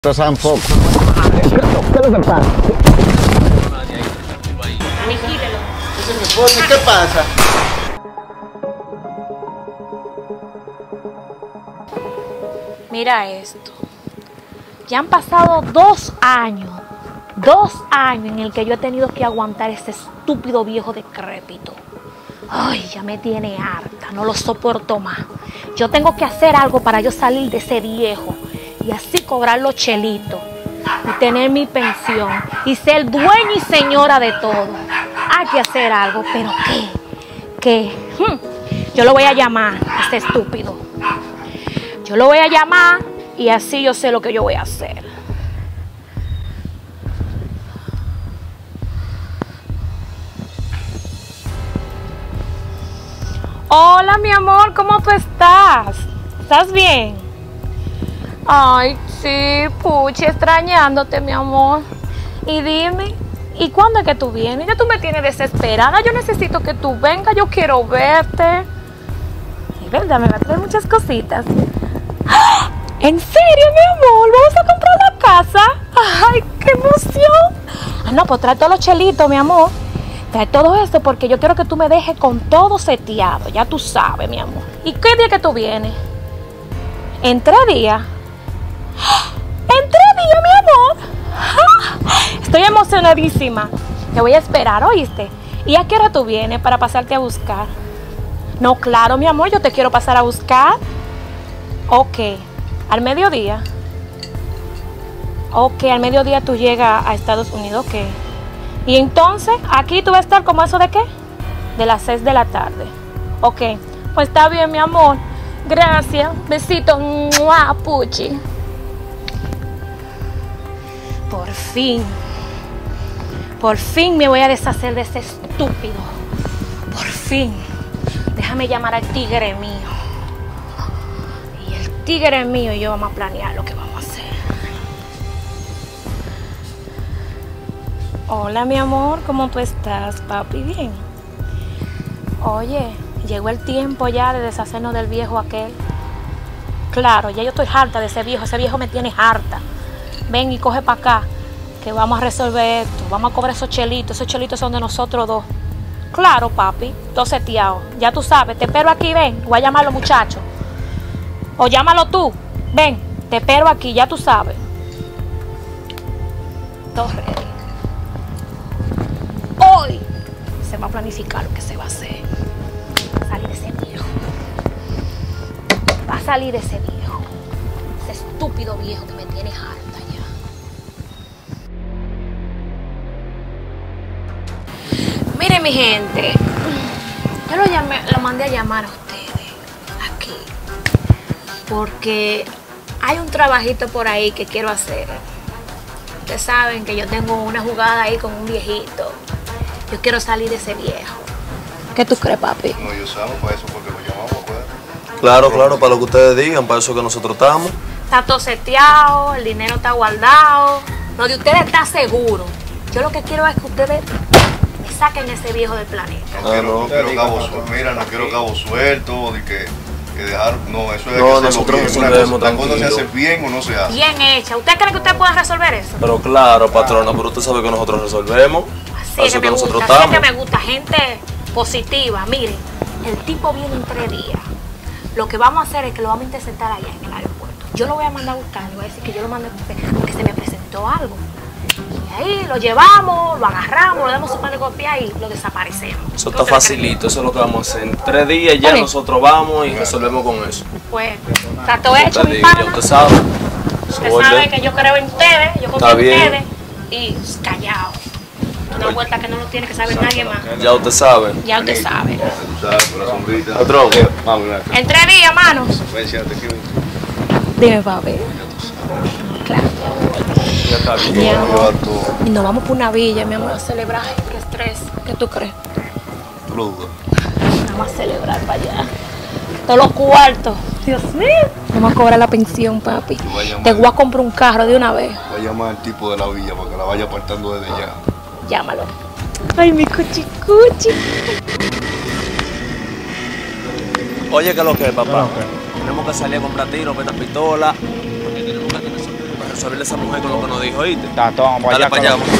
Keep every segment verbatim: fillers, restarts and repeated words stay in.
Pasan foco. ¿Qué es lo que pasa? Vigílelo. Ese es mi esposo, ¿qué pasa? Mira esto. Ya han pasado dos años. Dos años en el que yo he tenido que aguantar ese estúpido viejo decrépito. Ay, ya me tiene harta, no lo soporto más. Yo tengo que hacer algo para yo salir de ese viejo y así cobrar los chelitos y tener mi pensión y ser dueña y señora de todo. Hay que hacer algo, pero ¿qué? ¿Qué? Hmm. Yo lo voy a llamar a este estúpido. Yo lo voy a llamar y así yo sé lo que yo voy a hacer. Hola, mi amor, ¿cómo tú estás? ¿Estás bien? Ay, sí, puchi, extrañándote, mi amor. Y dime, ¿y cuándo es que tú vienes? Ya tú me tienes desesperada, yo necesito que tú vengas, yo quiero verte. Sí, verdad, me va a traer muchas cositas. ¡Ah! ¿En serio, mi amor? ¿Vamos a comprar la casa? ¡Ay, qué emoción! Ah, no, pues trae todos los chelitos, mi amor. Trae todo esto porque yo quiero que tú me dejes con todo seteado. Ya tú sabes, mi amor. ¿Y qué día que tú vienes? ¿En tres días? ¿En tres días, mi amor? Estoy emocionadísima. Te voy a esperar, ¿oíste? ¿Y a qué hora tú vienes para pasarte a buscar? No, claro, mi amor, yo te quiero pasar a buscar. Ok. ¿Al mediodía? Ok, al mediodía tú llegas a Estados Unidos, ok. Y entonces, aquí tú vas a estar como eso de qué? De las seis de la tarde. Ok, pues está bien, mi amor. Gracias. Besito. ¡Mua, puchi! Por fin. Por fin me voy a deshacer de ese estúpido. Por fin. Déjame llamar al tigre mío. Y el tigre mío y yo vamos a planear lo que vamos a hacer. Hola, mi amor, ¿cómo tú estás, papi? Bien. Oye, llegó el tiempo ya de deshacernos del viejo aquel. Claro, ya yo estoy harta de ese viejo, ese viejo me tiene harta. Ven y coge para acá, que vamos a resolver esto. Vamos a cobrar esos chelitos, esos chelitos son de nosotros dos. Claro, papi, todo seteado. Ya tú sabes, te espero aquí, ven. Voy a llamar a los muchachos. O llámalo tú. Ven, te espero aquí, ya tú sabes. Todo ready. Hoy se va a planificar lo que se va a hacer. Va a salir de ese viejo. Va a salir de ese viejo. Ese estúpido viejo que me tiene harta ya. Miren, mi gente. Yo lo, llamé, lo mandé a llamar a ustedes aquí. Porque hay un trabajito por ahí que quiero hacer. Ustedes saben que yo tengo una jugada ahí con un viejito. Yo quiero salir de ese viejo. ¿Qué tú crees, papi? No, yo sabemos para eso porque lo llamamos, pues. Claro, claro, para lo que ustedes digan, para eso que nosotros estamos. Está todo seteado, el dinero está guardado. Lo de ustedes está seguro. Yo lo que quiero es que ustedes me saquen ese viejo del planeta. No, quiero, no, quiero cabo suelto. Mira, no quiero cabo suelto, de que, que dejar. No, eso es no, que hacerlo nosotros bien. resolvemos Una cosa se tranquilo. hace bien o no se hace. Bien hecha. ¿Usted cree que usted puede resolver eso? Pero claro, patrona, pero usted sabe que nosotros resolvemos. Así es que me gusta, así es que me gusta. Gente positiva. Miren, el tipo viene en tres días. Lo que vamos a hacer es que lo vamos a interceptar allá en el aeropuerto. Yo lo voy a mandar a buscar, le voy a decir que yo lo mandé porque se me presentó algo. Y ahí lo llevamos, lo agarramos, le damos su pan de copia y lo desaparecemos. Eso está facilito, eso es lo que vamos a hacer. En tres días ya Oye. Nosotros vamos y resolvemos con eso. Pues, trato hecho, mi Ya pana. usted sabe. Usted sabe que yo creo en ustedes, yo confío Está en bien. ustedes. Y callado. Una vuelta que no lo tiene que saber nadie más. Ya usted sabe. Ya usted sabe. Tú sabes, por la sombrita. Patrón. Vamos, mira. En tres días, manos. Ven, siéntate aquí. Dime, papi. Claro. Ya está bien. Mi amor. Lleva todo. Y nos vamos por una villa, mi amor, a celebrar. Qué estrés. ¿Qué tú crees? Tú lo dudas. Vamos a celebrar para allá. Todos los cuartos. Dios mío. Vamos a cobrar la pensión, papi. voy a llamar. Te voy a comprar un carro de una vez. Voy a llamar al tipo de la villa para que la vaya apartando desde ya. Llámalo. Ay, mi cuchicuchi. Oye, ¿qué es lo que es, papá? Tenemos que salir a comprar tiros, metas pistolas. Porque tenemos que tener responsabilidad de esa mujer con lo que nos dijo, ¿oíste? Está, toma, para Dale allá. para allá, vamos.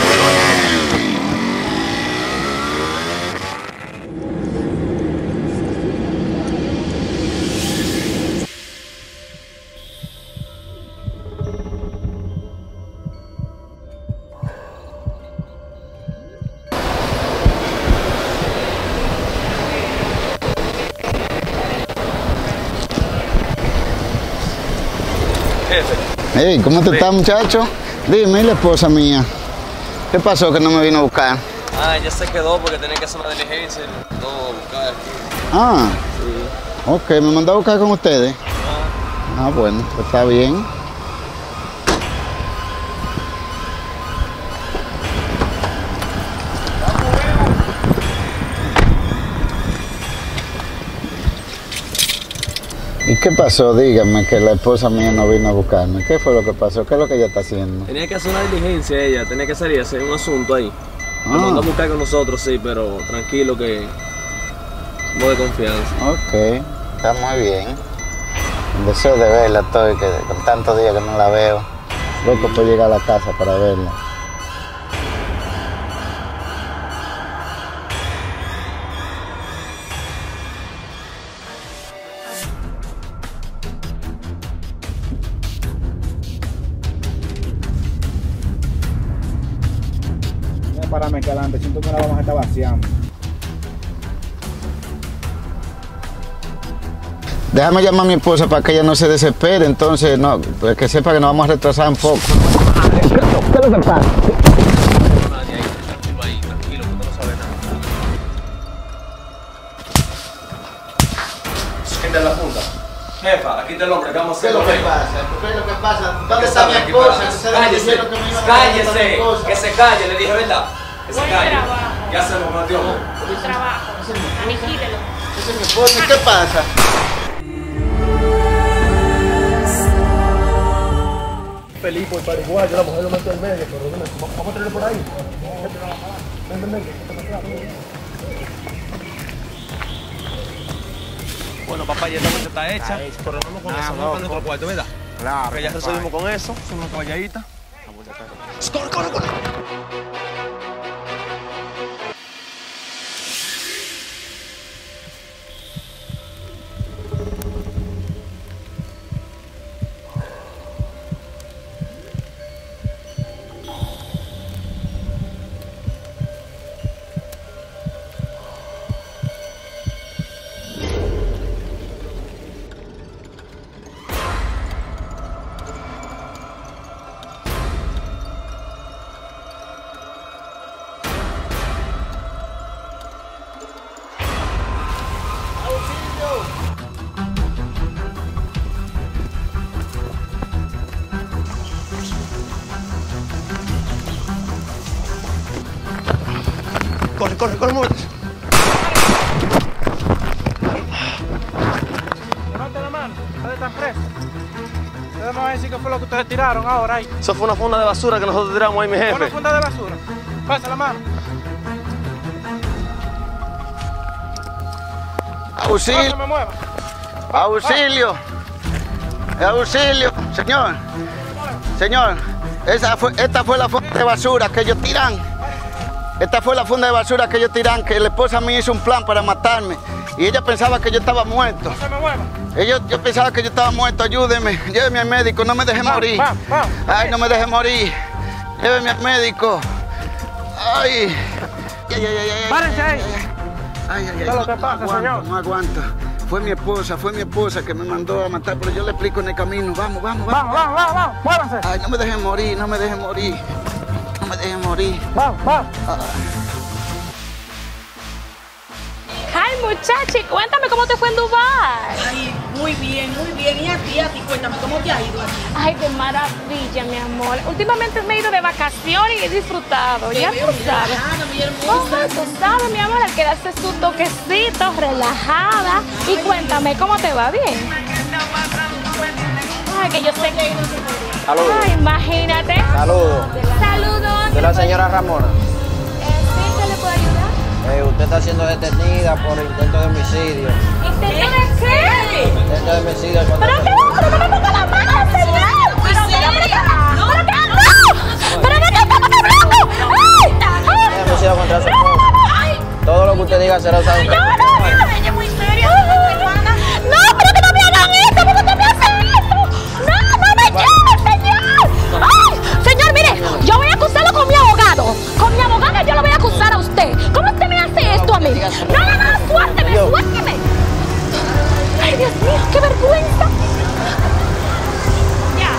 Jefe. Hey, ¿cómo te estás, muchacho? Dime, ¿y la esposa mía? ¿Qué pasó que no me vino a buscar? Ah, ella se quedó porque tenía que hacer una diligencia y todo a buscar aquí. Ah, Sí. ok, me mandó a buscar con ustedes. Ah, Ah, bueno, pues está bien. ¿Y qué pasó? Dígame que la esposa mía no vino a buscarme. ¿Qué fue lo que pasó? ¿Qué es lo que ella está haciendo? tenía que hacer una diligencia ella, tenía que salir a hacer un asunto ahí. Me Ah. mandó a buscar con nosotros, sí, pero tranquilo que somos de confianza. Ok, está muy bien. El deseo de verla estoy, que con tantos días que no la veo. Loco por llegar a la casa para verla. Párame que adelante, siento que la vamos a estar vaciando. Déjame llamar a mi esposa para que ella no se desespere, entonces, no, pues que sepa que nos vamos a retrasar un poco. ¿Qué es lo que pasa? Nadie ahí, tranquilo ahí, tranquilo, que tú no sabes nada. Gente de la junta. Jefa, aquí está el hombre que vamos a ¿Qué hacer. es lo que pasa? ¿Qué es lo que pasa? ¿Dónde ¿Qué está sabe mi aquí esposa? para- Ustedes me Cállese, dijeron que me iban a cállese, preguntar mi cosa. que se calle, le dije, ¿verdad? Que se Buen calle. trabajo. ¿Qué hacemos con este hombre? Un trabajo. Aniquílelo. Esa es mi esposa. ¿Qué pasa? Felipe, el pariguayo, la mujer lo metió en medio, pero dime, vamos a traerlo por ahí. Ven, ven, ven. Bueno, papá, ya esta vuelta está hecha. Pero vamos con eso, vamos a nuestro cuarto, ¿verdad? Claro. Que ya resolvimos con eso, son unas caballaditas. ¡Corre, corre, corre! Corre, corre, corre, muévete. Levanten la mano, ustedes están presos. Ustedes me van a decir qué fue lo que ustedes tiraron ahora ahí. Eso fue una funda de basura que nosotros tiramos ahí, mi Una jefe. funda de basura. Pasa la mano. No Auxilio, se me mueva. auxilio, auxilio, señor, señor, esa fue, esta fue la funda de basura que ellos tiran. Esta fue la funda de basura que ellos tiran, que la esposa mía hizo un plan para matarme y ella pensaba que yo estaba muerto. No se me mueva. Ellos, yo pensaba que yo estaba muerto, ayúdeme, lléveme al médico, no me deje Vamos, morir. vamos, vamos. Ay, no me deje morir, lléveme al médico. Ay, ay, ay, ay, ay. Párense ahí. Ay, ay, ay, ¿Qué es lo que no pasa, aguanto, señor? no aguanto. Fue mi esposa, fue mi esposa que me mandó a matar, pero yo le explico en el camino. Vamos, vamos, Vamos, vamos. vamos, vamos, vamos. Muévanse. Ay, no me dejen morir, no me dejen morir. No me dejen morir. Vamos, vamos. Ay, muchachi, cuéntame cómo te fue en Dubái. Ay, muy bien, muy bien. Y a ti, a ti, cuéntame, ¿cómo te ha ido aquí? Ay, de maravilla, mi amor. Últimamente me he ido de vacaciones y he disfrutado. Te Ya veo tú sabes. relajada, mi Oh, hermosa. tú sabes, mi amor, el quedarse su toquecito, relajada. Y cuéntame, ¿cómo te va? ¿Bien? Ay, que yo sé que... Saludos. Ay, imagínate. Saludos. Saludos. De la señora Ramona. Eh, ¿Sí? ¿Qué le puedo ayudar? Eh, usted está siendo detenida por intento de homicidio. ¿Intento de qué? Intento de homicidio. ¿Pero qué? ¡No me toca la mano, señor! ¡Pero qué! ¡No, dígaselo a San No, no, no. Ella es muy seria, hermana. No, pero que no me hagan esto, ¿por qué usted me hace eso? No, no me lleve, señor. Ay, señor, mire, yo voy a acusarlo con mi abogado. Con mi abogado yo lo voy a acusar a usted. ¿Cómo usted me hace esto a mí? No, no, no, suélteme, suélteme. Ay, Dios mío, qué vergüenza. Ya.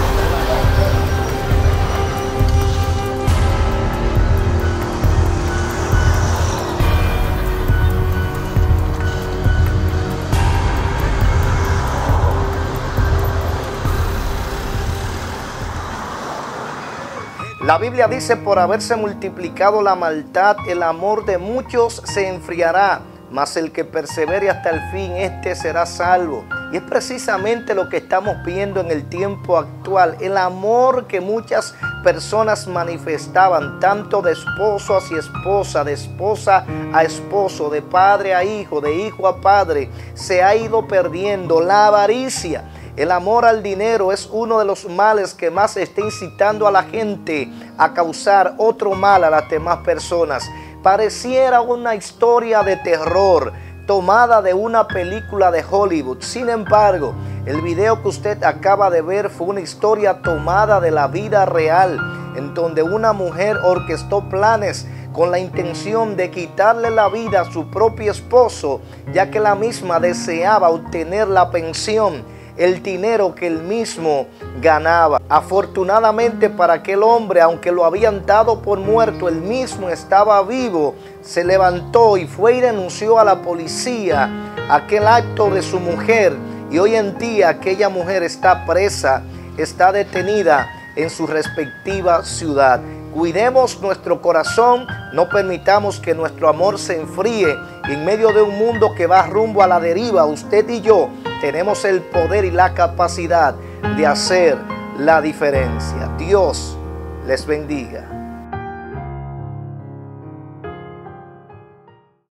La Biblia dice, por haberse multiplicado la maldad, el amor de muchos se enfriará, mas el que persevere hasta el fin, este será salvo. Y es precisamente lo que estamos viendo en el tiempo actual, el amor que muchas personas manifestaban, tanto de esposo hacia esposa, de esposa a esposo, de padre a hijo, de hijo a padre, se ha ido perdiendo. La avaricia, el amor al dinero es uno de los males que más está incitando a la gente a causar otro mal a las demás personas. Pareciera una historia de terror tomada de una película de Hollywood. Sin embargo, el video que usted acaba de ver fue una historia tomada de la vida real, en donde una mujer orquestó planes con la intención de quitarle la vida a su propio esposo, ya que la misma deseaba obtener la pensión, el dinero que él mismo ganaba. Afortunadamente para aquel hombre, aunque lo habían dado por muerto, él mismo estaba vivo, se levantó y fue y denunció a la policía aquel acto de su mujer, y hoy en día aquella mujer está presa, está detenida en su respectiva ciudad. Cuidemos nuestro corazón, no permitamos que nuestro amor se enfríe en medio de un mundo que va rumbo a la deriva. Usted y yo tenemos el poder y la capacidad de hacer la diferencia. Dios les bendiga.